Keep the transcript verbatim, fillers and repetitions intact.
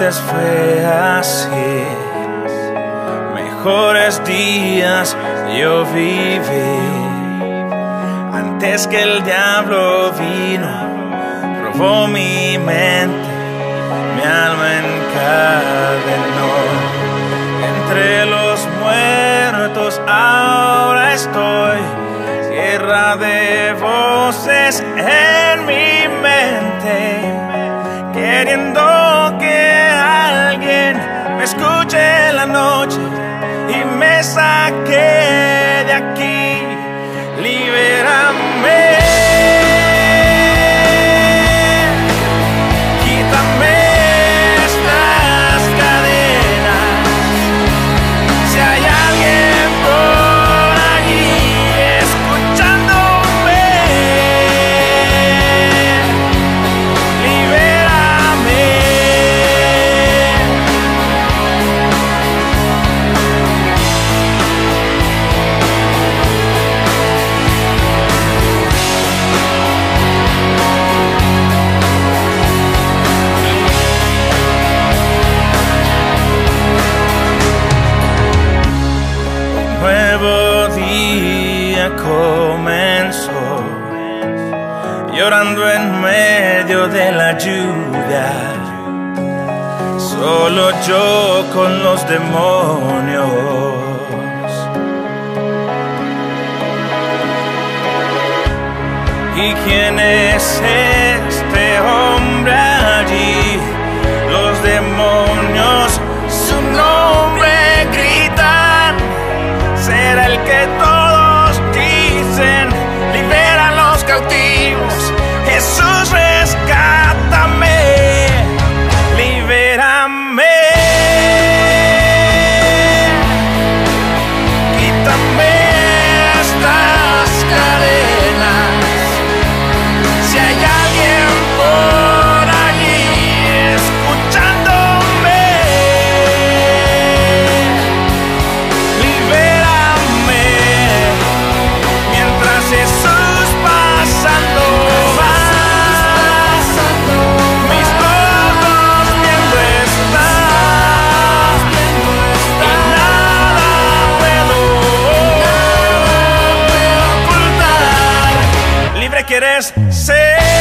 antes fue así. Mejores días yo viví antes que el diablo vino, robó mi mente, mi alma encadenó. Entre los muertos ahora estoy, guerra de voces en mi mente, queriendo que alguien me escuche en la noche y me saque de aquí. Libérame, quítame estas cadenas. Si hay alguien por allí escuchándome, libérame. Nuevo día comenzó, llorando en medio de la lluvia, solo yo con los demonios. ¿Y quién es este hombre allí? Los demonios su nombre gritan. Será el que todos dicen, libera a los cautivos. Jesús, rescátame, libérame. Quítame estas cadenas. Si hay alguien por allí escuchándome, libérame. Mientras Jesús pasando va, mis ojos viendo están, y nada puedo ocultar. Libre quieres ser.